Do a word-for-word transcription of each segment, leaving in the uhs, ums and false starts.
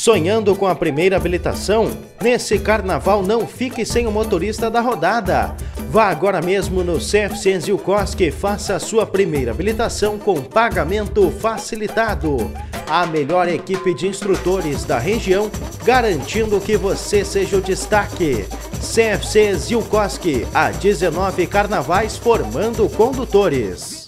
Sonhando com a primeira habilitação? Nesse carnaval não fique sem o motorista da rodada. Vá agora mesmo no C F C Zilkowski e faça a sua primeira habilitação com pagamento facilitado. A melhor equipe de instrutores da região, garantindo que você seja o destaque. C F C Zilkowski, há dezenove carnavais formando condutores.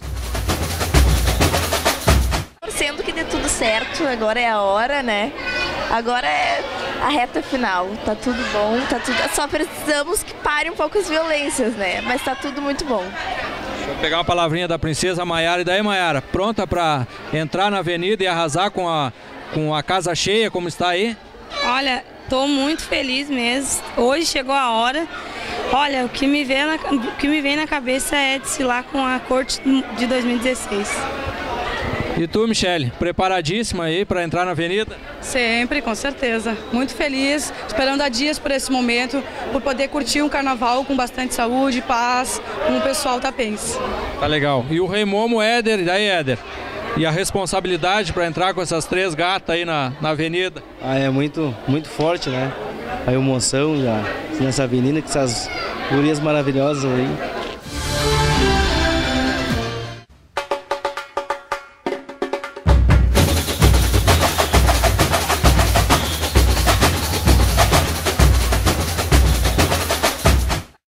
Torcendo que dê tudo certo, agora é a hora, né? Agora é a reta final, tá tudo bom, tá tudo... só precisamos que pare um pouco as violências, né? Mas tá tudo muito bom. Vou pegar uma palavrinha da princesa Maiara. E daí, Maiara, pronta para entrar na avenida e arrasar com a, com a casa cheia, como está aí? Olha, tô muito feliz mesmo, hoje chegou a hora. Olha, o que me vem na, o que me vem na cabeça é desfilar com a corte de dois mil e dezesseis. E tu, Michele, preparadíssima aí para entrar na avenida? Sempre, com certeza. Muito feliz, esperando há dias por esse momento, por poder curtir um carnaval com bastante saúde, paz, com o pessoal tapense. Tá legal. E o Rei Momo, Éder, e daí, Éder? E a responsabilidade para entrar com essas três gatas aí na, na avenida? Ah, é muito, muito forte, né? A emoção já nessa avenida, com essas gurias maravilhosas aí.